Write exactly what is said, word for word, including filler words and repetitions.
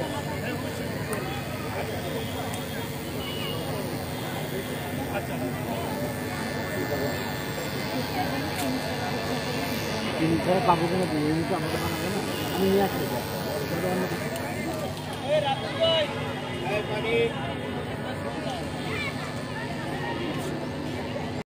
তিনটা পাবো কিনা দিয়ে নিতে আমাকে বানাবে না আমি নিয়ে আসতে চাই